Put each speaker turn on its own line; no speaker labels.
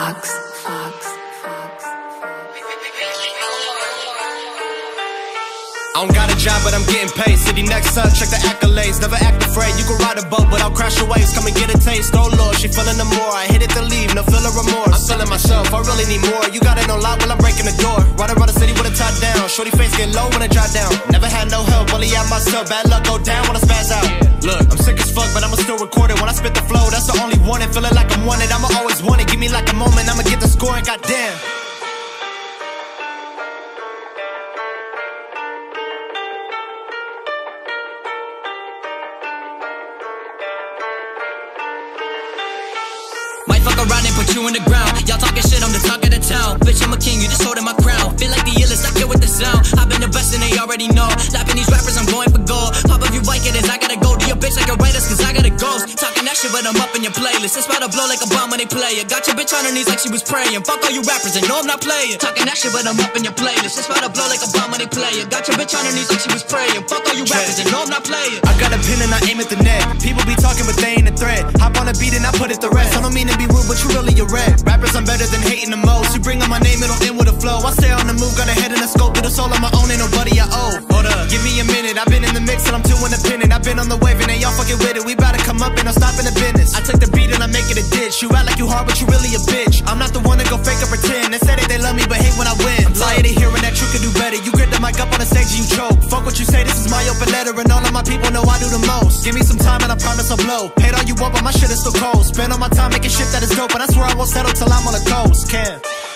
I don't got a job, but I'm getting paid. City next up, check the accolades. Never act afraid. You can ride a boat, but I'll crash your waves. Come and get a taste. Oh Lord, she feeling the more. I hit it to leave, no feeling remorse. I'm feeling myself, I really need more. You got it no lock while I'm breaking the door. Ride around the city with a top down. Shorty face get low when I drop down. Never had no help, only out myself. Bad luck go down when I spaz out. Look, I'm sick as fuck, but I'ma still record it. When I spit the flow, that's the only one. Feeling like I'm wanted, I'ma always want it. Give me like a moment, I'ma get the score and goddamn.
Might fuck around and put you in the ground. Y'all talking shit, I'm the talk of the town. Bitch, I'm a king, you just holding my crown. Feel like the illest, I kill with the sound. I've been the best and they already know. Lapping these rappers, I'm going for gold. Pop up, you like it is, I gotta go to your bitch like a writers, cause I got a ghost. Talking that shit, but I'm up in your playlist. It's about to blow like a bomb when they play it. Got your bitch on her knees like she was praying. Fuck all you rappers and no, I'm not playing. Talking that shit, but I'm up in your playlist. It's about to blow like a bomb when they play it. Got your bitch on her knees like she was praying. Fuck all you rappers and no, I'm not playing.
I got a pin and I aim at the net. People be talking, but they ain't a threat. Hop on a beat and I put it to rest. I don't mean to be rude, but you really a rat. Rappers, I'm better than hating the most. You bring up my name, it'll end with a flow. I stay on the move, got a head and a scope. Do this all on my own, ain't nobody I owe. Hold up, give me a minute. I've been in the mix and I'm too independent. I've been on the wave and they all fucking with it. We bout to come up and I'm stopping the business. I take the beat and I make it a ditch. You act like you hard, but you really a bitch. I'm not the one to go fake or pretend. They say that they love me, but hate when I win. I'm tired of hearing that you can do better. You grip the mic up on the stage and you choke. Fuck what you say, this is my open letter. And all of my people know I do the most. Give me some time and I promise I'll blow. Hate all you want, but my shit is still cold. Spend all my time making shit that is dope, but I swear I won't settle till I'm on the coast. Can